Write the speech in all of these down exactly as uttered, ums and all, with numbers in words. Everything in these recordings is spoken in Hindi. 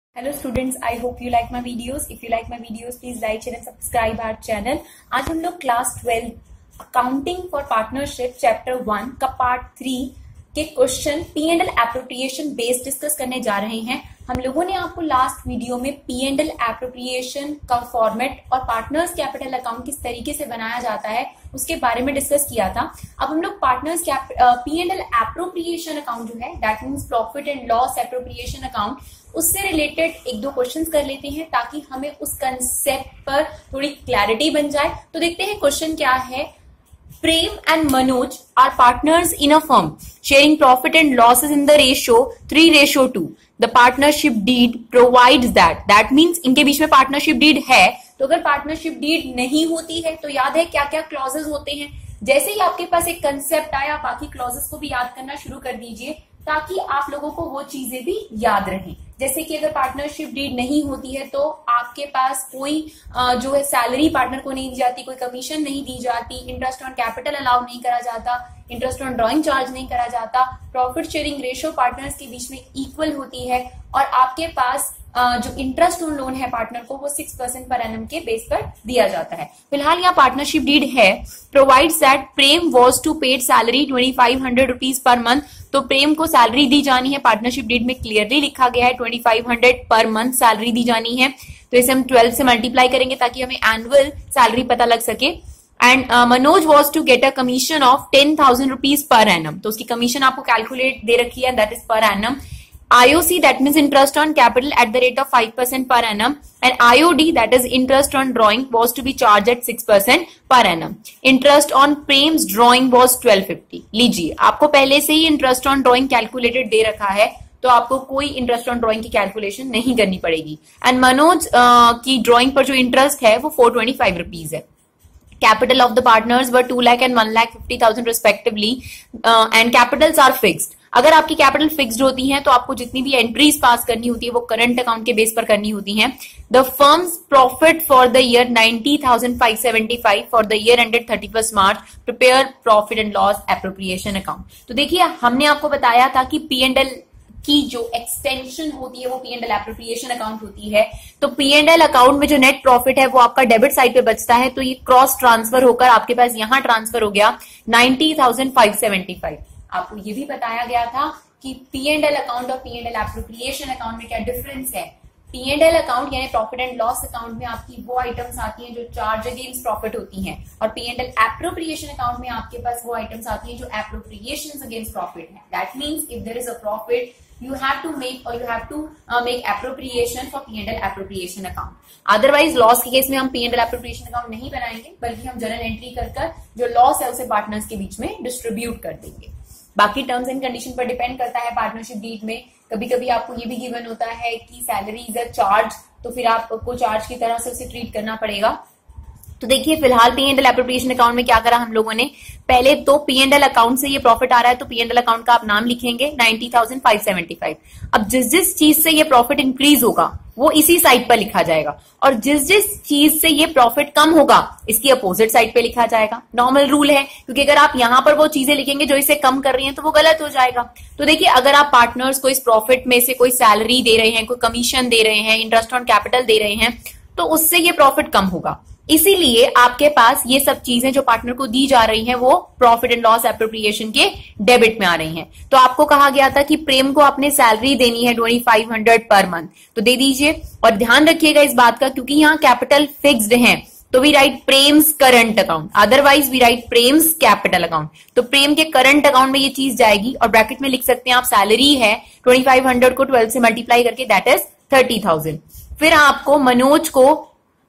Hello students, I hope you like my videos. If you like my videos, please like, share and subscribe our channel. आज हम लोग class twelve accounting for partnership chapter one का पार्ट थ्री के question P and L appropriation based discuss करने जा रहे हैं। हम लोगों ने आपको लास्ट वीडियो में पी एंड एल एप्रोप्रिएशन का फॉर्मेट और पार्टनर्स कैपिटल अकाउंट किस तरीके से बनाया जाता है उसके बारे में डिस्कस किया था। अब हम लोग partners P and L appropriation account जो है that means profit and loss appropriation account, उससे रिलेटेड एक दो क्वेश्चंस कर लेते हैं ताकि हमें उस कंसेप्ट पर थोड़ी क्लैरिटी बन जाए। तो देखते हैं क्वेश्चन क्या है। Prem and Manoj are partners in a firm, sharing profit and losses in the ratio three ratio two. The partnership deed provides that. That means इनके बीच में partnership deed है। तो अगर partnership deed नहीं होती है तो याद है क्या क्या क्लॉजेस होते हैं। जैसे ही आपके पास एक कंसेप्ट आया, बाकी क्लॉजेस को भी याद करना शुरू कर दीजिए ताकि आप लोगों को वो चीजें भी याद रहें। जैसे कि अगर पार्टनरशिप डीड नहीं होती है तो आपके पास कोई जो है सैलरी पार्टनर को नहीं दी जाती, कोई कमीशन नहीं दी जाती, इंटरेस्ट ऑन कैपिटल अलाउ नहीं करा जाता, इंटरेस्ट ऑन ड्रॉइंग चार्ज नहीं करा जाता, प्रॉफिट शेयरिंग रेशियो पार्टनर्स के बीच में इक्वल होती है और आपके पास जो इंटरेस्ट ऑन लोन है पार्टनर को वो सिक्स परसेंट पर एनम के बेस पर दिया जाता है। फिलहाल यहाँ पार्टनरशिप डीड है। Provides that Prem was to paid salary twenty five hundred rupees per month. तो प्रेम को सैलरी दी जानी है, पार्टनरशिप डीड में क्लियरली लिखा गया है twenty five hundred per month salary दी जानी है। तो इसे हम ट्वेल्व से मल्टीप्लाई करेंगे ताकि हमें एनुअल सैलरी पता लग सके। And Manoj was to get a commission of ten thousand rupees per annum. तो उसकी कमीशन आपको कैलकुलेट दे रखी है, that is per annum. I O C that means interest on capital at the rate of five percent per annum, and I O D that is interest on drawing was to be charged at six percent per annum. Interest on Prem's drawing was twelve fifty. लीजिए, आपको पहले से ही interest on drawing calculated दे रखा है तो आपको कोई interest on drawing की कैलकुलेशन नहीं करनी पड़ेगी। एंड मनोज uh, की ड्रॉइंग पर जो इंटरेस्ट है वो फोर ट्वेंटी फाइव रुपीज है। Capital of the partners were two lakh and one lakh fifty thousand respectively, uh, and capitals are fixed. अगर आपकी कैपिटल फिक्स्ड होती हैं तो आपको जितनी भी एंट्रीज पास करनी होती है वो करंट अकाउंट के बेस पर करनी होती हैं। The firm's profit for the year ninety thousand five seventy five for the year ended thirty first March prepare profit and loss appropriation account. तो देखिए, हमने आपको बताया था कि पी एंड एल की जो एक्सटेंशन होती है वो P and L appropriation account होती है। तो पी एंड एल अकाउंट में जो नेट प्रॉफिट है वो आपका डेबिट साइड पे बचता है, तो ये क्रॉस ट्रांसफर होकर आपके पास यहां ट्रांसफर हो गया ninety thousand five seventy five. आपको ये भी बताया गया था कि पी एंड एल अकाउंट और P and L appropriation account में क्या डिफरेंस है। पी एंड एल अकाउंट यानी प्रॉफिट एंड लॉस अकाउंट में आपकी वो आइटम्स आती हैं जो चार्ज अगेंस्ट प्रॉफिट होती हैं, और P and L appropriation account में आपके पास वो आइटम्स आती हैं जो एप्रोप्रिएशन अगेंस्ट प्रॉफिट है। That means if there is a profit you have to make or you have to uh, make appropriation for P and L appropriation account. Otherwise loss के केस में हम P and L appropriation account नहीं बनाएंगे, बल्कि हम जर्नल एंट्री कर कर जो लॉस है उसे पार्टनर्स के बीच में डिस्ट्रीब्यूट कर देंगे। बाकी टर्म्स एंड कंडीशन पर डिपेंड करता है। पार्टनरशिप डीड में कभी कभी आपको ये भी गिवन होता है कि सैलरी इज अ चार्ज, तो फिर आपको चार्ज की तरह से उसे ट्रीट करना पड़ेगा। तो देखिए, फिलहाल P and L appropriation account में क्या करा हम लोगों ने, पहले तो पी एंड एल अकाउंट से ये प्रॉफिट आ रहा है तो पी एंड एल अकाउंट का आप नाम लिखेंगे ninety thousand five seventy five. अब जिस जिस चीज से ये प्रॉफिट इंक्रीज होगा वो इसी साइड पर लिखा जाएगा, और जिस जिस चीज से ये प्रॉफिट कम होगा इसकी अपोजिट साइड पे लिखा जाएगा। नॉर्मल रूल है, क्योंकि अगर आप यहां पर वो चीजें लिखेंगे जो इसे कम कर रही हैं तो वो गलत हो जाएगा। तो देखिए, अगर आप पार्टनर्स को इस प्रॉफिट में से कोई सैलरी दे रहे हैं, कोई कमीशन दे रहे हैं, इंटरेस्ट ऑन कैपिटल दे रहे हैं, तो उससे ये प्रॉफिट कम होगा। इसीलिए आपके पास ये सब चीजें जो पार्टनर को दी जा रही हैं वो प्रॉफिट एंड लॉस एप्रोप्रिएशन के डेबिट में आ रही हैं। तो आपको कहा गया था कि प्रेम को आपने सैलरी देनी है twenty five hundred per month, तो दे दीजिए। और ध्यान रखिएगा इस बात का, क्योंकि यहाँ कैपिटल फिक्स्ड है तो we write Prem's current account, otherwise we write Prem's capital account. तो प्रेम के करंट अकाउंट में ये चीज जाएगी और ब्रैकेट में लिख सकते हैं आप सैलरी है ट्वेंटी फाइव हंड्रेड को ट्वेल्व से मल्टीप्लाई करके दैट इज थर्टी थाउजेंड। फिर आपको मनोज को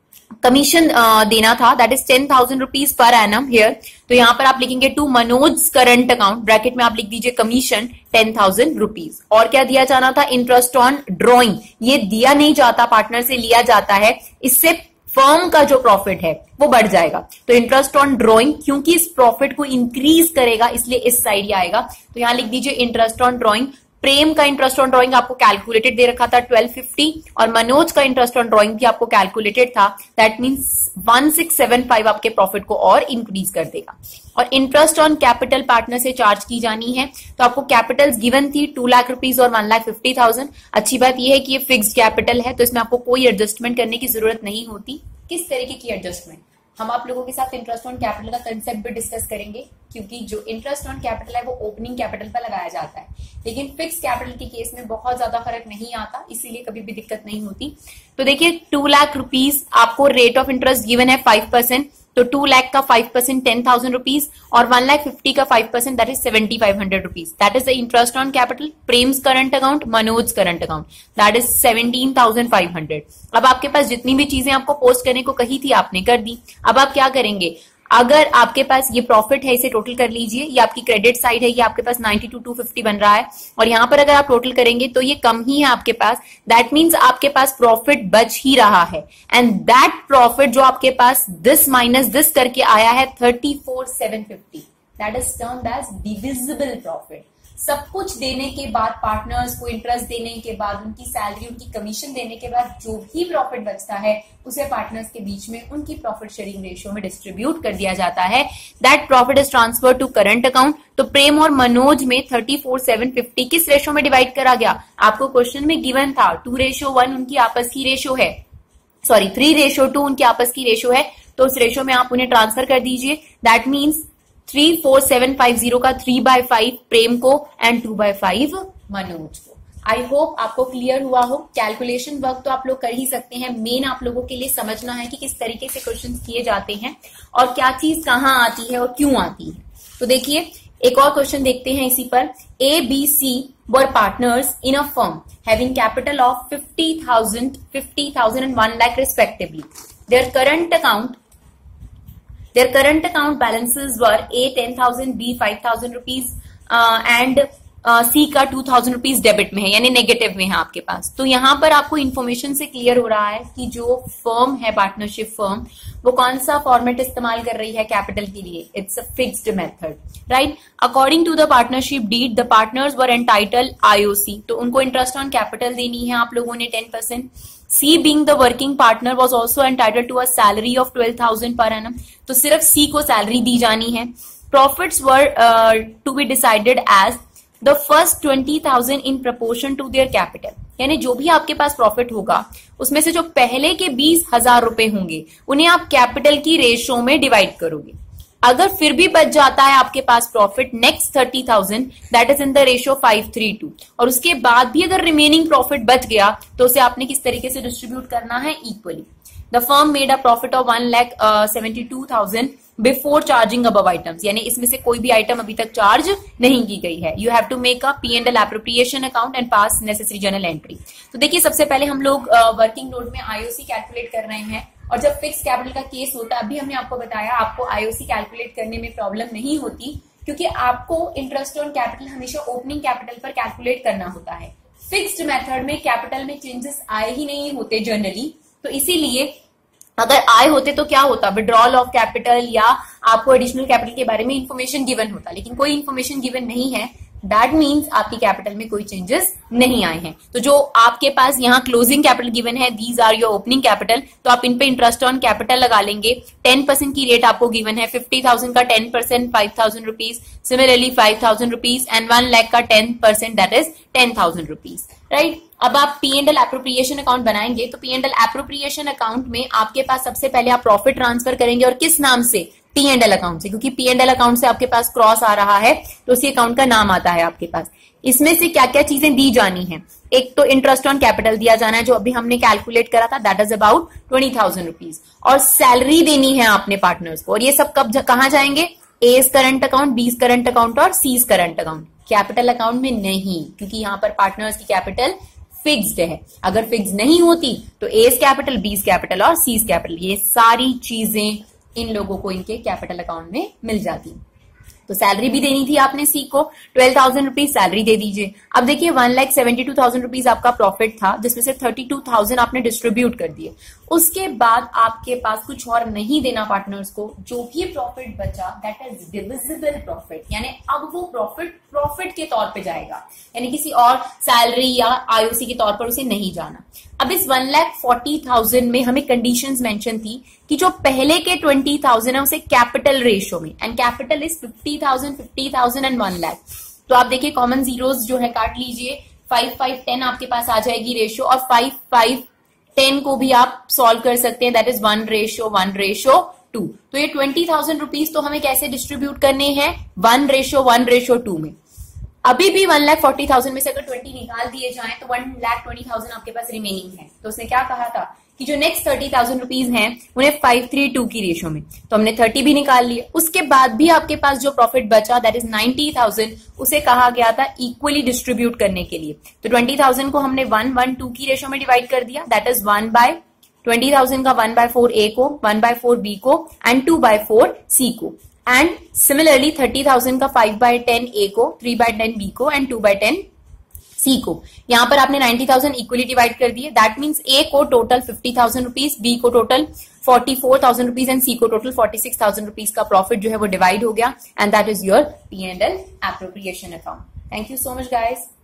कमीशन देना था, that is ten thousand rupees per annum here. तो यहां पर आप लिखेंगे to Manoj current account, bracket में आप लिख दीजिए कमीशन टेन थाउजेंड रुपीज। और क्या दिया जाना था, इंटरेस्ट ऑन ड्रॉइंग। ये दिया नहीं जाता, पार्टनर से लिया जाता है, इससे फर्म का जो प्रॉफिट है वो बढ़ जाएगा। तो इंटरेस्ट ऑन ड्रॉइंग क्योंकि इस प्रॉफिट को इंक्रीज करेगा इसलिए इस साइड ही आएगा, तो यहां लिख दीजिए इंटरेस्ट ऑन ड्रॉइंग प्रेम का इंटरेस्ट ऑन ड्रॉइंग आपको कैलकुलेटेड दे रखा था ट्वेल्व फिफ्टी और मनोज का इंटरेस्ट ऑन ड्रॉइंग भी आपको कैलकुलेटेड था। That means one six seven five आपके प्रॉफिट को और इंक्रीज कर देगा। और इंटरेस्ट ऑन कैपिटल पार्टनर से चार्ज की जानी है, तो आपको कैपिटल्स गिवन थी टू लाख रुपीज और वन लाख फिफ्टी थाउजेंड। अच्छी बात यह है कि ये फिक्स्ड कैपिटल है, तो इसमें आपको कोई एडजस्टमेंट करने की जरूरत नहीं होती। किस तरीके की एडजस्टमेंट, हम आप लोगों के साथ इंटरेस्ट ऑन कैपिटल का कंसेप्ट भी डिस्कस करेंगे, क्योंकि जो इंटरेस्ट ऑन कैपिटल है वो ओपनिंग कैपिटल पर लगाया जाता है, लेकिन फिक्स कैपिटल के केस में बहुत ज्यादा फर्क नहीं आता, इसीलिए कभी भी दिक्कत नहीं होती। तो देखिए टू लाख रुपीज आपको रेट ऑफ इंटरेस्ट गिवन है फाइव परसेंट, तो टू लाख का five percent ten thousand rupees और वन लाख फिफ्टी का five percent that is seventy five hundred rupees. That is the interest on capital, Prem's current account, Manoj current account, that is seventeen thousand five hundred. अब आपके पास जितनी भी चीजें आपको पोस्ट करने को कही थी आपने कर दी। अब आप क्या करेंगे, अगर आपके पास ये प्रॉफिट है इसे टोटल कर लीजिए, ये आपकी क्रेडिट साइड है, ये आपके पास नाइंटी टू टू फिफ्टी बन रहा है और यहां पर अगर आप टोटल करेंगे तो ये कम ही है आपके पास। दैट मींस आपके पास प्रॉफिट बच ही रहा है एंड दैट प्रॉफिट जो आपके पास दिस माइनस दिस करके आया है thirty four seven fifty, that is termed as divisible profit. सब कुछ देने के बाद, पार्टनर्स को इंटरेस्ट देने के बाद, उनकी सैलरी, उनकी कमीशन देने के बाद जो भी प्रॉफिट बचता है उसे पार्टनर्स के बीच में उनकी प्रॉफिट शेयरिंग रेशियो में डिस्ट्रीब्यूट कर दिया जाता है। That profit is transfer to current account. तो प्रेम और मनोज में थर्टी फोर सेवन फिफ्टी किस रेशियो में डिवाइड करा गया, आपको क्वेश्चन में गिवन था टू रेशियो वन उनकी आपस की रेशियो है, सॉरी थ्री रेशियो टू उनकी आपस की रेशियो है, तो उस रेशियो में आप उन्हें ट्रांसफर कर दीजिए। That means three four seven five zero का थ्री बाय फाइव प्रेम को and two by five Manoj को। आई होप आपको क्लियर हुआ हो। कैलकुलेशन वर्क तो आप लोग कर ही सकते हैं, मेन आप लोगों के लिए समझना है कि किस तरीके से क्वेश्चन किए जाते हैं और क्या चीज कहाँ आती है और क्यों आती है। तो देखिए एक और क्वेश्चन देखते हैं इसी पर। A B C were partners in a firm having capital of fifty thousand, fifty thousand and one lakh respectively. Their current account Their current account balances were A ten thousand, B five thousand rupees uh, and C uh, का टू थाउजेंड रुपीज डेबिट में है, यानी नेगेटिव में है आपके पास। तो यहाँ पर आपको इन्फॉर्मेशन से क्लियर हो रहा है कि जो फर्म है पार्टनरशिप फर्म वो कौन सा फॉर्मेट इस्तेमाल कर रही है कैपिटल के लिए, it's a fixed method, right. According to the partnership deed the partners were entitle IOC, तो उनको इंटरेस्ट ऑन कैपिटल देनी है आप लोगों ने ten percent. C being the working partner was also entitled to a salary of twelve thousand per annum, तो सिर्फ C को सैलरी दी जानी है। Profits were uh, to be decided as the first twenty thousand in proportion to their capital, यानी जो भी आपके पास प्रॉफिट होगा उसमें से जो पहले के बीस हजार रुपए होंगे उन्हें आप कैपिटल की रेशो में डिवाइड करोगे। अगर फिर भी बच जाता है आपके पास profit next thirty thousand, that is in the ratio five three two, और उसके बाद भी अगर रिमेनिंग प्रॉफिट बच गया तो उसे आपने किस तरीके से डिस्ट्रीब्यूट करना है, equally. The firm made a profit of one lakh seventy two thousand before charging above items, यानी इसमें से कोई भी आइटम अभी तक चार्ज नहीं की गई है। You have to make a P and L appropriation account and pass necessary journal entry. तो देखिए सबसे पहले हम लोग वर्किंग नोट में आईओसी कैलकुलेट कर रहे हैं, और जब फिक्स कैपिटल का केस होता है, अभी हमने आपको बताया आपको आईओसी कैलकुलेट करने में प्रॉब्लम नहीं होती, क्योंकि आपको इंटरेस्ट ऑन कैपिटल हमेशा ओपनिंग कैपिटल पर कैलकुलेट करना होता है। फिक्स्ड मेथड में कैपिटल में चेंजेस आए ही नहीं होते जनरली, तो इसीलिए अगर आए होते तो क्या होता, विड्रॉल ऑफ कैपिटल या आपको एडिशनल कैपिटल के बारे में इंफॉर्मेशन गिवन होता, लेकिन कोई इंफॉर्मेशन गिवन नहीं है। दैट मीन्स आपकी कैपिटल में कोई चेंजेस नहीं आए हैं। तो जो आपके पास यहाँ क्लोजिंग कैपिटल गिवन है, these are your opening capital, तो आप इन पे इंटरेस्ट ऑन कैपिटल लगा लेंगे। टेन परसेंट की रेट आपको गिवन है, फिफ्टी थाउजेंड का ten percent five thousand rupees, similarly five thousand rupees and one lakh का ten percent that is ten thousand rupees, right. अब आप P and L appropriation account बनाएंगे, तो P and L appropriation account में आपके पास सबसे पहले आप प्रॉफिट ट्रांसफर करेंगे, और किस नाम से, पी एंड एल अकाउंट से, क्योंकि पी एंड एल अकाउंट से आपके पास क्रॉस आ रहा है तो उसी अकाउंट का नाम आता है आपके पास। इसमें से क्या क्या चीजें दी जानी है, एक तो इंटरेस्ट ऑन कैपिटल दिया जाना है जो अभी हमने कैलकुलेट करा था, that is about twenty thousand rupees, और सैलरी देनी है आपने पार्टनर्स को। और ये सब कब कहां जाएंगे, A's current account, B's current account और C's current account, capital account में नहीं, क्योंकि यहाँ पर पार्टनर्स की कैपिटल फिक्स्ड है। अगर फिक्स नहीं होती तो एज कैपिटल, बीस कैपिटल और सीज कैपिटल, ये सारी चीजें इन लोगों को इनके कैपिटल अकाउंट में मिल जाती। तो सैलरी भी देनी थी आपने सी को, ट्वेल्व थाउजेंड रुपीज सैलरी दे दीजिए। अब देखिए one lakh seventy two thousand rupees आपका प्रॉफिट था, जिसमें से थर्टी टू थाउजेंड आपने डिस्ट्रीब्यूट कर दिए। उसके बाद आपके पास कुछ और नहीं देना पार्टनर्स को, जो भी प्रॉफिट बचा दैट इज डिविजिबल प्रॉफिट, यानी अब वो प्रॉफिट प्रॉफिट के तौर पे जाएगा, यानी किसी और सैलरी या आईओसी के तौर पर उसे नहीं जाना। अब इस वन लाख फोर्टी थाउजेंड में हमें कंडीशंस मेंशन थी कि जो पहले के ट्वेंटी थाउजेंड है उसे कैपिटल रेशियो में, and capital is fifty thousand, fifty thousand and one lakh. तो आप देखिए कॉमन जीरोस जो है काट लीजिए, फाइव फाइव टेन आपके पास आ जाएगी रेशियो, और फाइव फाइव टेन को भी आप सॉल्व कर सकते हैं, that is one ratio one ratio two. तो ये ट्वेंटी थाउजेंड रुपीज तो हमें कैसे डिस्ट्रीब्यूट करने हैं, one ratio one ratio two में। अभी भी वन लाख फोर्टी थाउजेंड में से अगर ट्वेंटी निकाल दिए जाएं तो वन लाख ट्वेंटी थाउजेंड आपके पास रिमेनिंग है। तो उसने क्या कहा था कि जो नेक्स्ट थर्टी थाउजेंड रुपीज हैं उन्हें फाइव थ्री टू की रेशियो में, तो हमने थर्टी भी निकाल लिए। उसके बाद भी आपके पास जो प्रॉफिट बचा दैट इज नाइन्टी थाउजेंड, उसे कहा गया था इक्वली डिस्ट्रीब्यूट करने के लिए। तो ट्वेंटी थाउजेंड को हमने वन वन टू की रेशियो में डिवाइड कर दिया, that is one by twenty thousand का वन बाय फोर ए को, वन बाय फोर बी को and two by four C को। एंड सिमिलरली थर्टी थाउजेंड का फाइव बाय टेन ए को, थ्री बाय टेन बी को and two by ten C को। यहां पर आपने नाइन्टी थाउजेंड इक्वली डिवाइड कर दिए, दैट मींस ए को total fifty thousand rupees, B को total forty four thousand rupees and C को total forty six thousand rupees का प्रॉफिट जो है वो डिवाइड हो गया, and that is your P and L appropriation account. Thank you so much guys.